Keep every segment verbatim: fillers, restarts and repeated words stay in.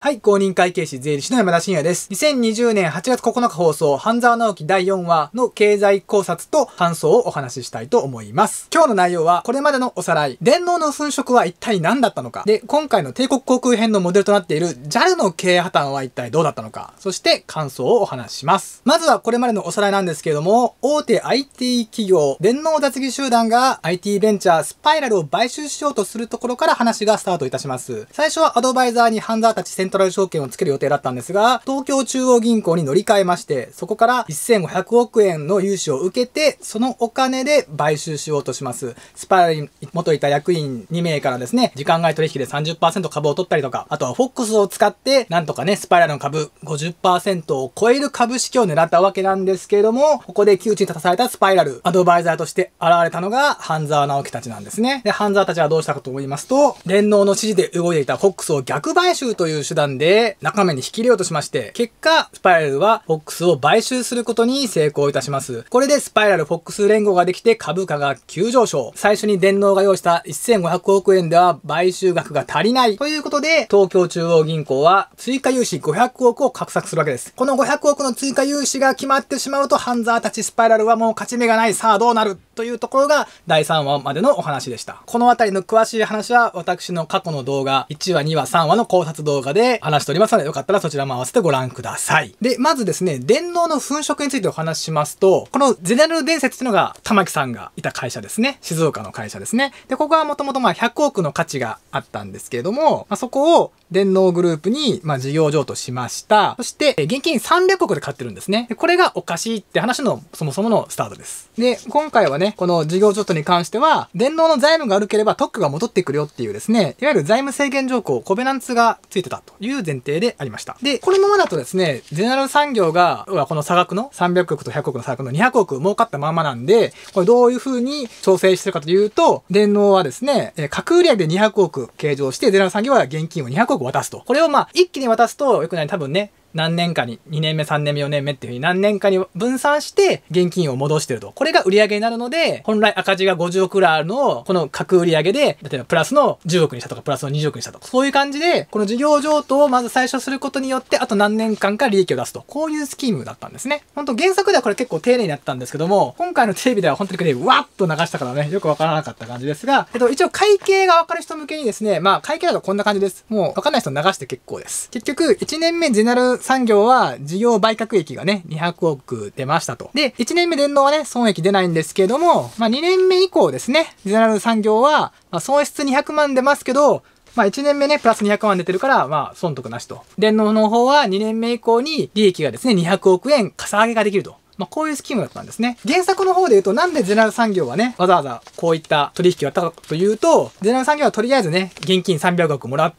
はい、公認会計士税理士の山田真也です。にせんにじゅうねんはちがつここのか放送、半沢直樹だいよんわの経済考察と感想をお話ししたいと思います。今日の内容は、これまでのおさらい、電脳の粉飾は一体何だったのか、で、今回の帝国航空編のモデルとなっている ジャル の経営破綻は一体どうだったのか、そして感想をお話しします。まずはこれまでのおさらいなんですけれども、大手 アイティー 企業、電脳雑技集団が アイティー ベンチャースパイラルを買収しようとするところから話がスタートいたします。最初はアドバイザーに半沢たちセントラル証券をつける予定だったんですが、東京中央銀行に乗り換えまして、そこからせんごひゃくおくえんの融資を受けて、そのお金で買収しようとします。スパイラルに元いた役員にめいからですね、時間外取引で さんじゅっパーセント 株を取ったりとか、あとはフォックスを使って、なんとかね、スパイラルの株 ごじゅっパーセント を超える株式を狙ったわけなんですけれども、ここで窮地に立たされたスパイラル、アドバイザーとして現れたのが半沢直樹たちなんですね。で、半沢たちはどうしたかと思いますと、電脳の指示で動いていたフォックスを逆買収という手段で中身に引き入れようとしまして、結果、スパイラルはフォックスを買収することに成功いたします。これでスパイラルフォックス連合ができて株価が急上昇。最初に電脳が用意したせんごひゃくおくえんでは買収額が足りない。ということで、東京中央銀行は追加融資ごひゃくおくを画策するわけです。このごひゃくおくの追加融資が決まってしまうと、半沢たちスパイラルはもう勝ち目がない。さあどうなるというところがだいさんわまでのお話でした。このあたりの詳しい話は私の過去の動画、いちわ、にわ、さんわの考察動画で話しておりますので、よかったらそちらも合わせてご覧ください。で、まずですね、電脳の粉飾についてお話ししますと、このゼネラル電設っていうのが玉木さんがいた会社ですね。静岡の会社ですね。で、ここはもともとまあひゃくおくの価値があったんですけれども、まあ、そこを電脳グループにまあ事業譲渡しました。そして、現金さんびゃくおくで買ってるんですね。で、これがおかしいって話のそもそものスタートです。で、今回はね、この事業譲渡に関しては、電脳の財務が悪ければ特許が戻ってくるよっていうですね、いわゆる財務制限条項、コベナンツがついてたという前提でありました。で、このままだとですね、ゼネラル産業が、この差額のさんびゃくおくとひゃくおくの差額のにひゃくおく儲かったままなんで、これどういう風に調整してるかというと、電脳はですね、各売上でにひゃくおく計上して、ゼネラル産業は現金をにひゃくおく渡すと。これをまあ、一気に渡すと、よくない、多分ね、何年かに、にねんめ、さんねんめ、よねんめっていう風に何年かに分散して現金を戻してると。これが売上になるので、本来赤字がごじゅうおくぐらいあるのを、この各売上で、例えばプラスのじゅうおくにしたとか、プラスのにじゅうおくにしたとか、そういう感じで、この事業譲渡をまず最初することによって、あと何年間か利益を出すと。こういうスキームだったんですね。ほんと原作ではこれ結構丁寧にやったんですけども、今回のテレビでは本当にこれ、わっと流したからね、よくわからなかった感じですが、えっと、一応会計がわかる人向けにですね、まあ会計だとこんな感じです。もうわかんない人流して結構です。結局、いちねんめゼネラル産業は、事業売却益がね、にひゃくおく出ましたと。で、いちねんめ電脳はね、損益出ないんですけども、まあにねんめ以降ですね、ゼネラル産業は、まあ、損失にひゃくまん出ますけど、まあいちねんめね、プラスにひゃくまん出てるから、まあ損得なしと。電脳の方はにねんめ以降に利益がですね、にひゃくおくえんかさ上げができると。まあこういうスキームだったんですね。原作の方で言うと、なんでゼネラル産業はね、わざわざこういった取引をやったかというと、ゼネラル産業はとりあえずね、現金さんびゃくおくもらって、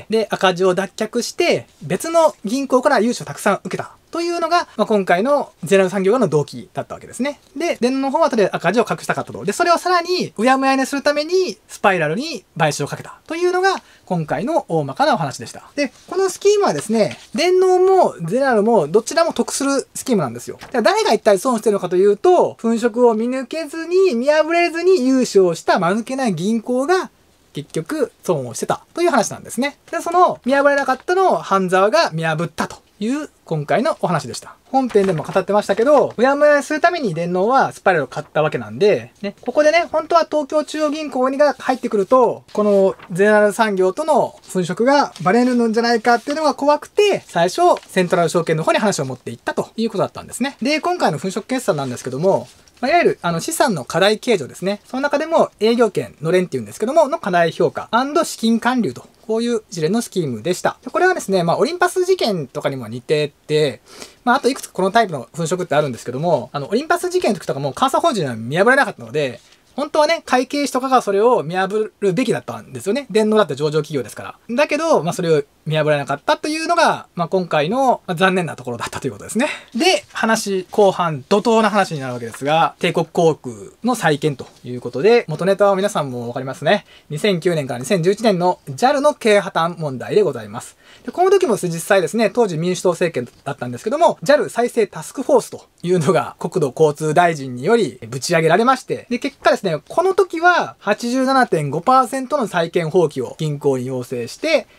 で、赤字を脱却して、別の銀行から融資をたくさん受けた。というのが、まあ、今回のゼネラル産業の動機だったわけですね。で、電脳の方はとりあえず赤字を隠したかったと。で、それをさらにうやむやにするために、スパイラルに買収をかけた。というのが、今回の大まかなお話でした。で、このスキームはですね、電脳もゼネラルもどちらも得するスキームなんですよ。じゃあ誰が一体損してるのかというと、粉飾を見抜けずに、見破れずに融資をした間抜けない銀行が、結局、損をしてたという話なんですね。で、その見破れなかったのを半沢が見破ったという今回のお話でした。本編でも語ってましたけど、うやむやにするために電脳はスパイラルを買ったわけなんで、ね、ここでね、本当は東京中央銀行にが入ってくると、このゼネラル産業との粉飾がバレるんじゃないかっていうのが怖くて、最初、セントラル証券の方に話を持っていったということだったんですね。で、今回の粉飾決算なんですけども、まあ、いわゆる、あの、資産の課題計上ですね。その中でも、営業権、のれんっていうんですけども、の課題評価、資金管理と、こういう一連のスキームでした。これはですね、まあ、オリンパス事件とかにも似てて、まあ、あといくつかこのタイプの粉飾ってあるんですけども、あの、オリンパス事件の時とかも、監査法人は見破れなかったので、本当はね、会計士とかがそれを見破るべきだったんですよね。電脳だって上場企業ですから。だけど、まあそれを見破られなかったというのが、まあ今回の残念なところだったということですね。で、話、後半、怒涛な話になるわけですが、帝国航空の再建ということで、元ネタは皆さんもわかりますね。にせんきゅうねんからにせんじゅういちねんの ジャル の経営破綻問題でございます。でこの時も実際ですね、当時民主党政権だったんですけども、ジャル 再生タスクフォースというのが国土交通大臣によりぶち上げられまして、で、結果ですね、この時は はちじゅうななてんごパーセント の債権放棄を銀行に要請して、まあ、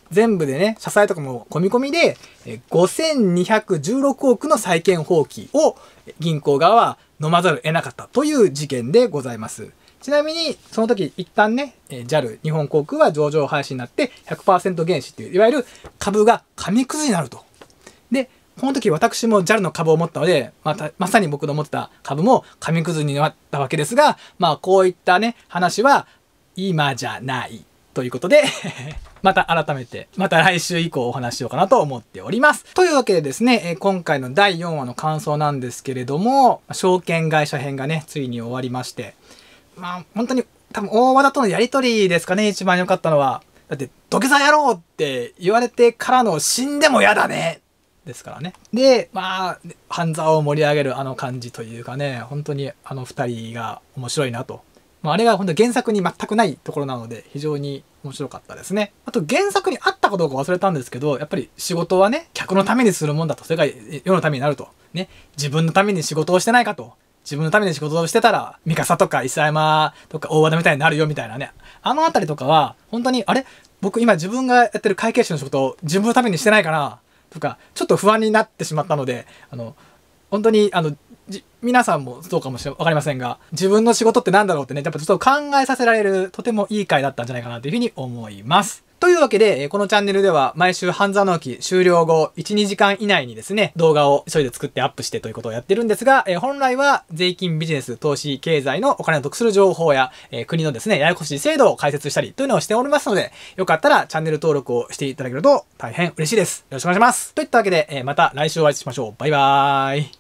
全部でね、社債とかも込み込みで、ごせんにひゃくじゅうろくおくの債権放棄を銀行側は飲まざるを得なかったという事件でございます。ちなみに、その時一旦ね、ジャル、日本航空は上場廃止になって ひゃくパーセント 減資っていう、いわゆる株が紙くずになると。で、この時私も ジャル の株を持ったので、また、まさに僕の持ってた株も紙くずになったわけですが、まあこういったね、話は今じゃないということで、また改めて、また来週以降お話ししようかなと思っております。というわけでですね、今回のだいよんわの感想なんですけれども、証券会社編がね、ついに終わりまして、まあ本当に多分大和田とのやりとりですかね、一番良かったのは。だって、土下座やろうって言われてからの死んでも嫌だねですからね。で、まあ、半沢を盛り上げるあの感じというかね、本当にあの二人が面白いなと。まあ、あれが本当原作に全くないところなので、非常に面白かったですね。あと原作にあったかどうか忘れたんですけど、やっぱり仕事はね、客のためにするもんだと。それが世のためになると。ね。自分のために仕事をしてないかと。自分のために仕事をしてたら、三笠とか伊佐山とか大和田みたいになるよみたいなね。あのあたりとかは、本当に、あれ僕今自分がやってる会計士の仕事を自分のためにしてないかなとか、ちょっと不安になってしまったので、あの、本当に、あの、皆さんもそうかもしれわかりませんが、自分の仕事って何だろうってね、やっぱちょっと考えさせられる、とてもいい回だったんじゃないかなというふうに思います。というわけで、このチャンネルでは毎週半沢直樹終了後いち、にじかん以内にですね、動画を急いで作ってアップしてということをやってるんですが、本来は税金、ビジネス、投資、経済のお金を得する情報や、国のですね、ややこしい制度を解説したりというのをしておりますので、よかったらチャンネル登録をしていただけると大変嬉しいです。よろしくお願いします。といったわけで、また来週お会いしましょう。バイバーイ。